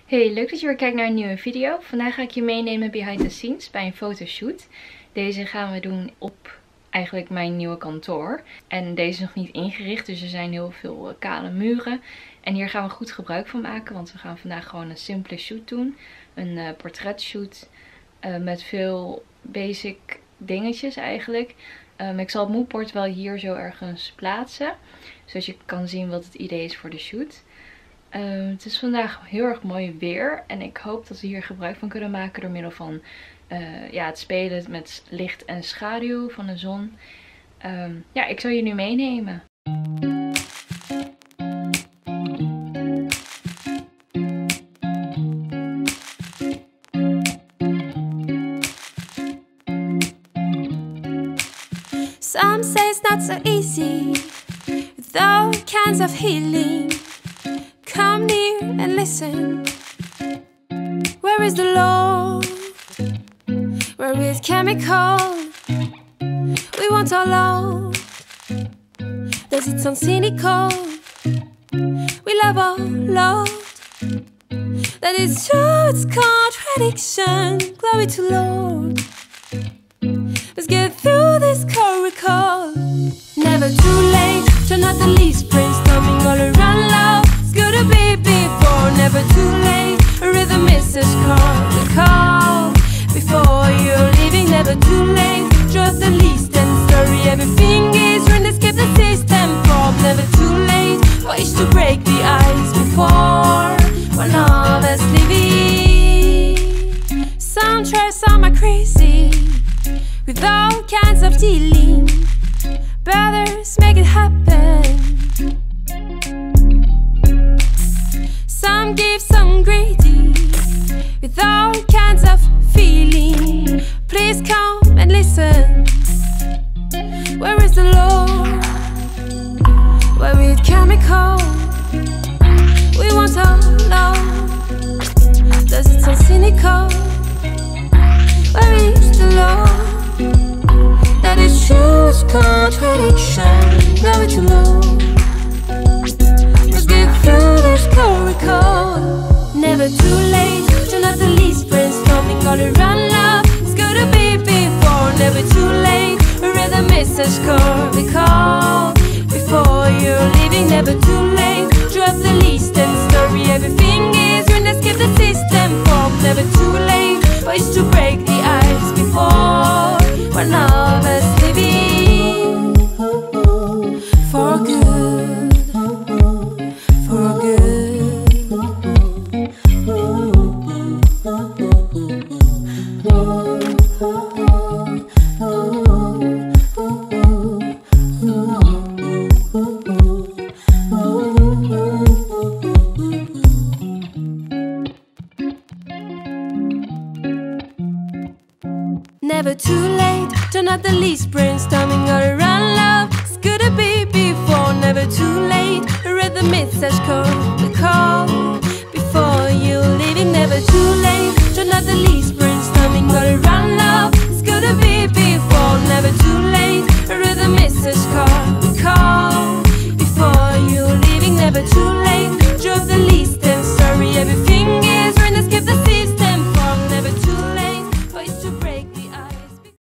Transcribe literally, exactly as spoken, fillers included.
Hey, leuk dat je weer kijkt naar een nieuwe video. Vandaag ga ik je meenemen behind the scenes bij een fotoshoot. Deze gaan we doen op eigenlijk mijn nieuwe kantoor. En deze is nog niet ingericht, dus er zijn heel veel kale muren. En hier gaan we goed gebruik van maken, want we gaan vandaag gewoon een simpele shoot doen. Een uh, portretshoot uh, met veel basic dingetjes eigenlijk. Um, ik zal het moodboard wel hier zo ergens plaatsen, zodat je kan zien wat het idee is voor de shoot. Um, het is vandaag heel erg mooi weer en ik hoop dat we hier gebruik van kunnen maken door middel van uh, ja, het spelen met licht en schaduw van de zon. Um, ja, ik zal je nu meenemen. Some say it's not so easy with all kinds of healing. Come near and listen. Where is the Lord? Where is chemical? We want our love. Does it sound cynical? We love our Lord. That is true, it's contradiction. Glory to Lord. Let's get through this coracle. Never too late, turn out the leaves, brainstorming all around love. It's good to be before, never too late. A rhythm is a call, the call. Before you're leaving, never too late. Drop the least and story, everything is ruined. Escape the system from, never too late. For each to break the ice before one of us leaving. Some try, some are crazy with all kinds of dealing. Brothers, make it happen. Some give, some greedy, with all kinds of feeling. Please come and listen. Where is the Lord? Where is chemical? We want our love. Does it sound cynical? Where is the Lord? That is true, contradiction. Glory to Lord. Let's get through this coracle. Never too late, turn out the least, brainstorming all around love. It's good to be before, never too late. A rhythm is a score, we call. Before you're leaving, never too late. Drop the least and story, everything is ruined. Escape the system from, never too late. Ways to break the ice before one of us leaving. For good, for good. Never too late, turn out the least, brainstorm